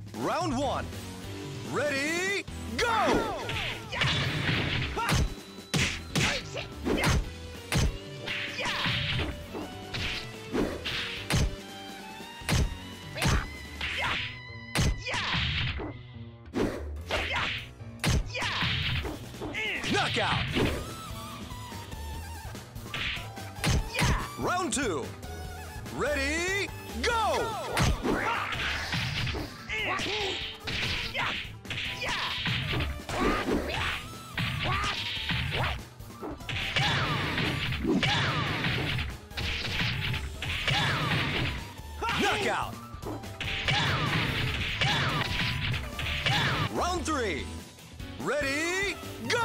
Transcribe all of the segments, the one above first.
Round one. Ready, go! Knockout! Round two. Ready, go! Knockout! Round three. Ready, go!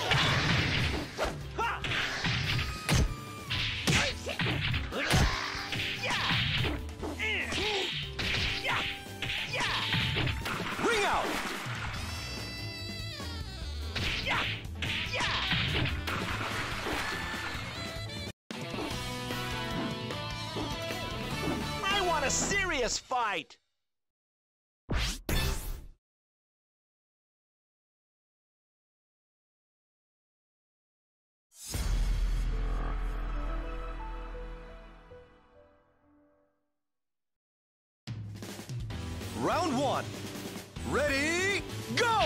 Ring out! I want a serious fight! Round one. Ready, go!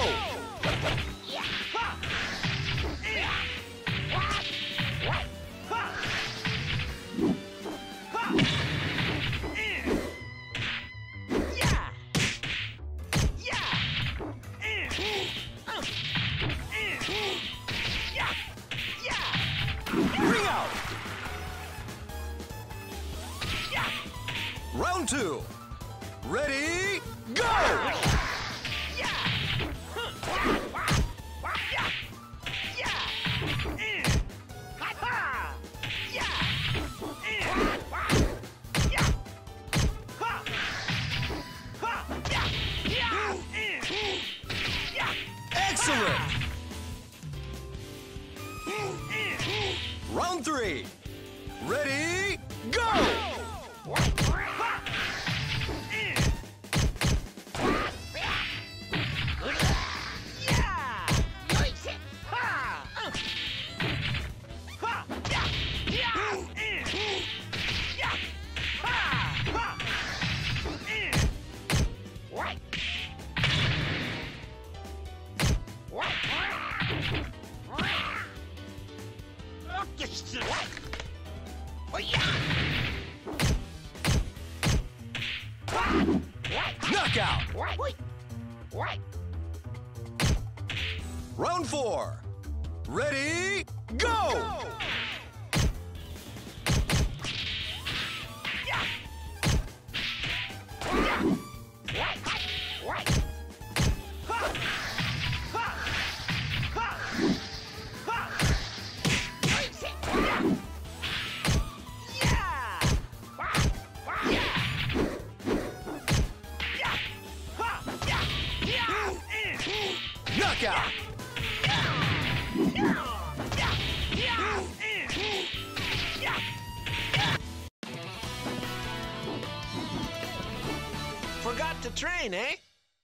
Ring out! Round two. Ready, go! Excellent! Round three. Ready, go! Knockout! Round four. Ready, go! Knockout! Forgot to train, eh?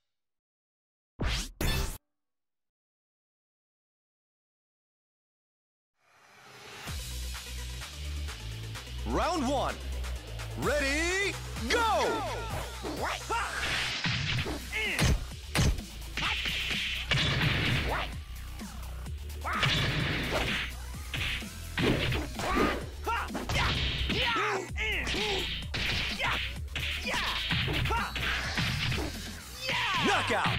Round one. Ready, go! Knockout!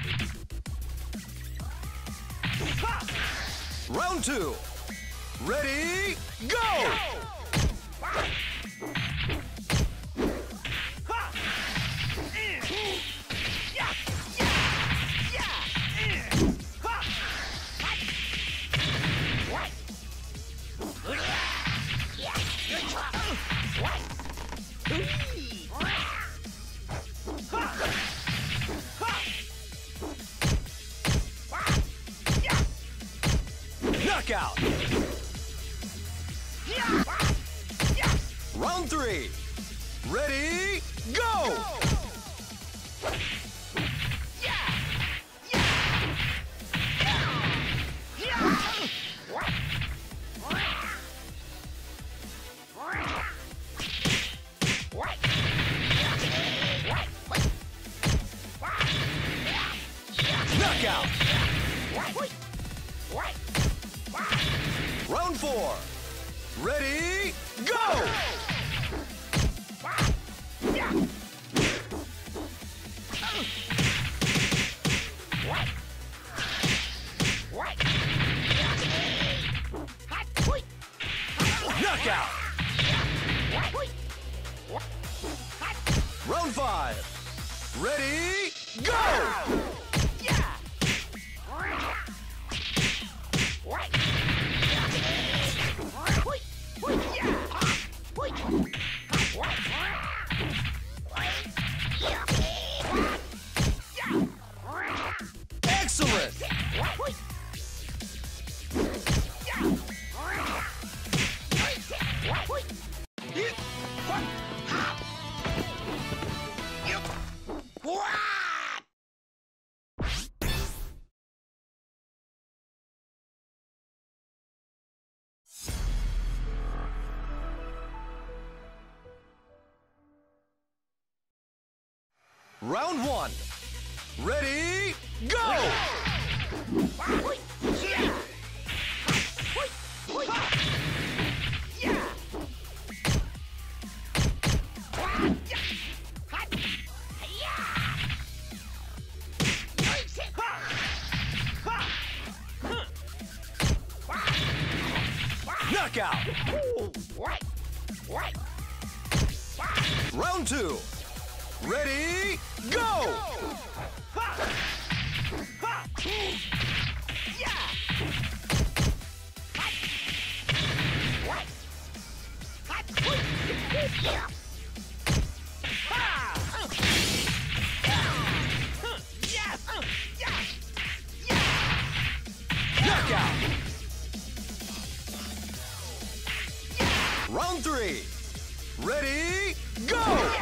Round two. Ready, go! Knockout! Round three. Ready, go! Ready, go! Knockout! Round 5. Ready, go! Excellent! Round 1. Ready, go! Knockout! Round 2. Ready, go! Knockout! Round 3. Ready, go!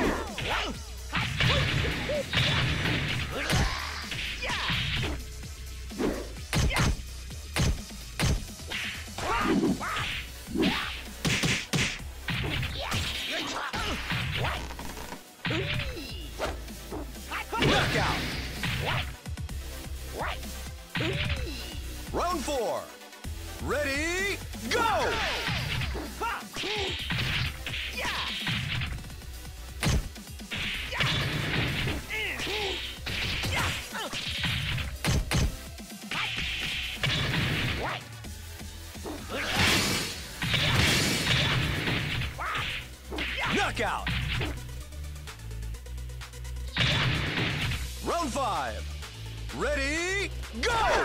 Knockout! Round 4. Ready, go! Knockout! Round 5. Ready, go!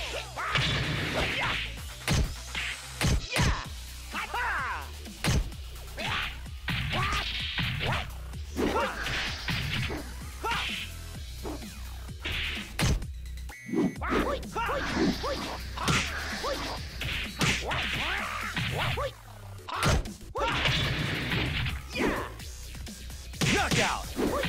Knockout!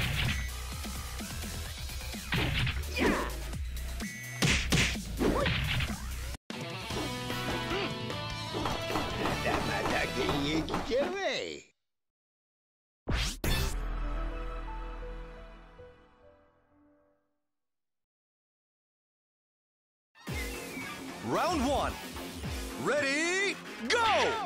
Round 1. Ready, go!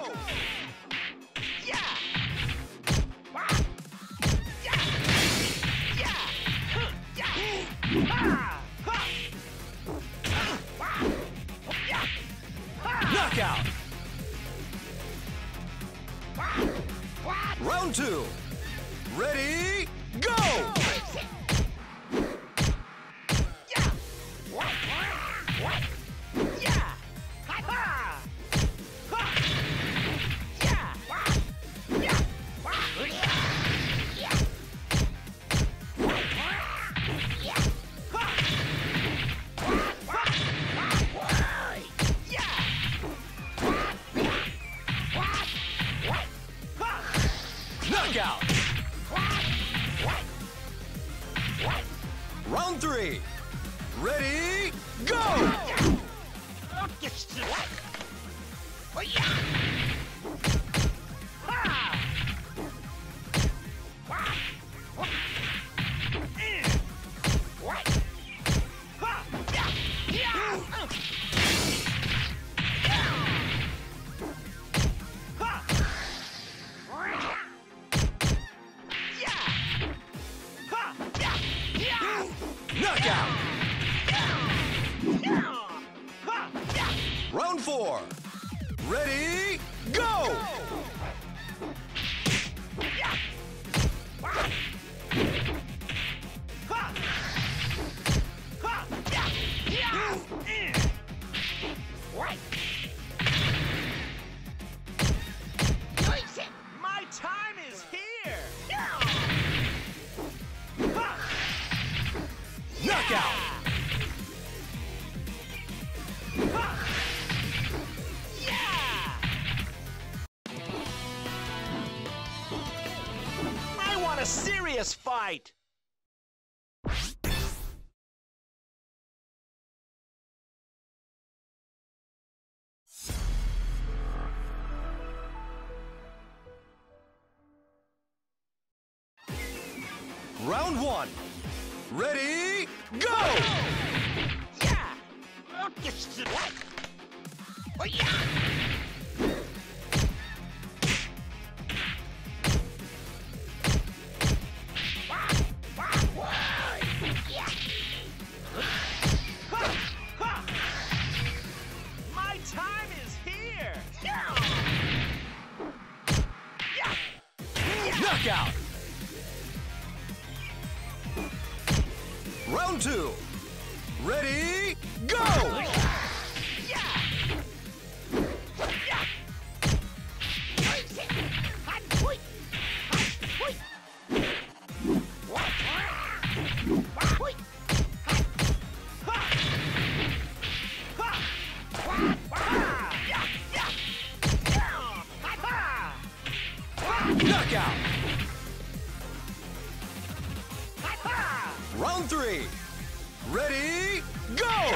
Knockout! Round 2. Ready, go! Knockout! Round 3. Ready, go! Ready, go! My time is here! Knockout! I want a serious fight! Round one. Ready, go! My time is here! Knockout! Round two. Ready, go! Knockout! Round three. Ready, go!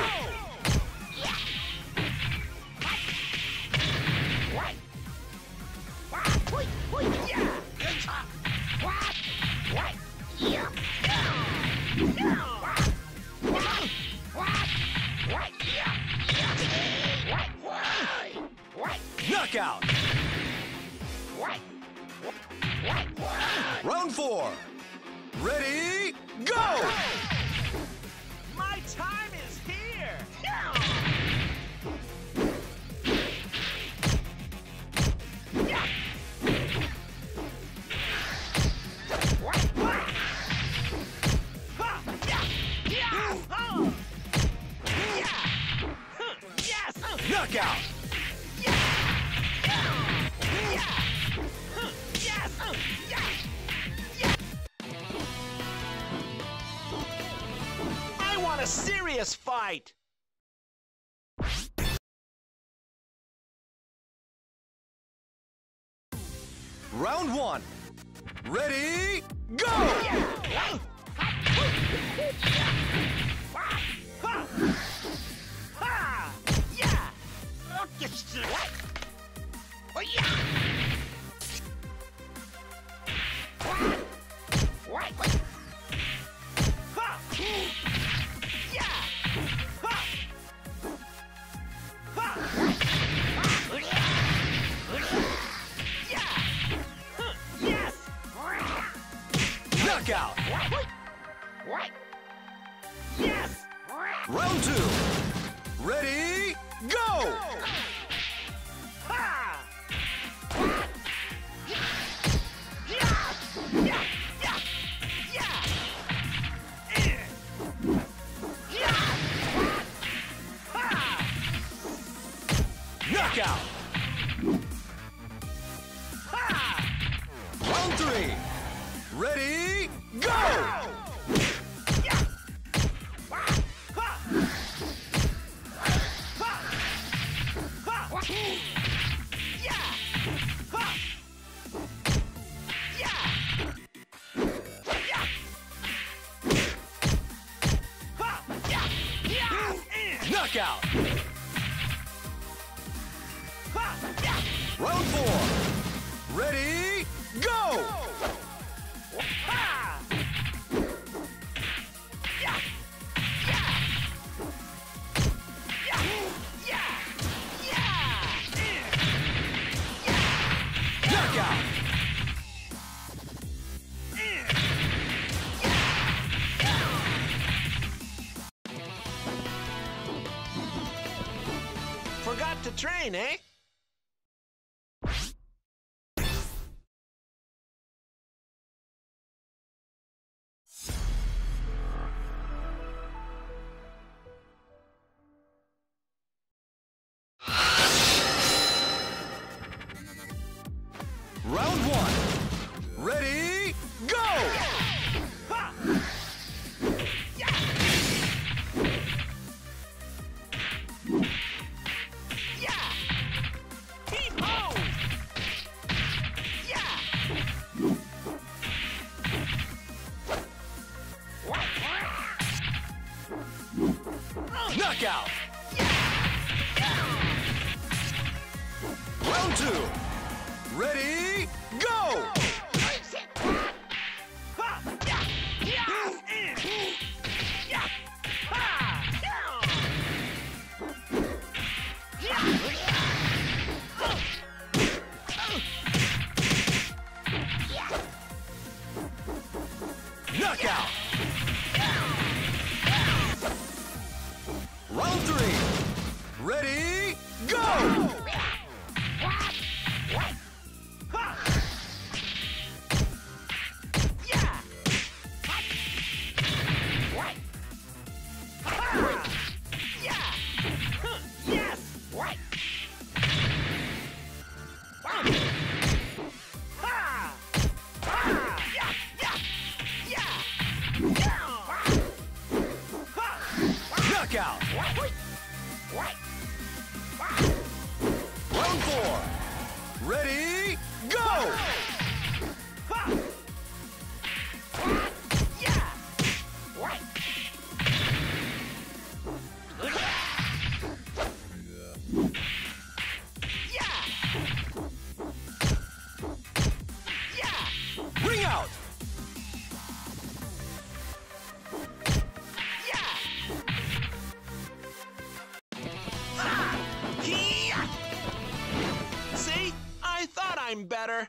Knockout! Round four. Ready, go! My time is here! Knockout! I want a serious fight! Round one. Ready, go! Knockout! Yes! Round two. Ready, go! Knockout! Round three. Ready, go! Knockout! Round four. Ready, go! Knockout! Forgot to train, eh? Round one. Ready, go! Ha! Yeah! Yeah! Keep-ho! Yeah! Knockout! Round two. Ready, go! Ha! Yeah! Yeah! Yeah! Ha! Knockout! Round three. Ready, go! Ha! Yeah! Ha! Yeah! Yes! Ha! Ha! Yeah! Yeah! Yeah! Ha! Knockout! Round four. Ready, go! Ha! Yeah! Yeah! Yeah! Ring out! Yeah! Ha! Hee-yah! See? I thought I'm better.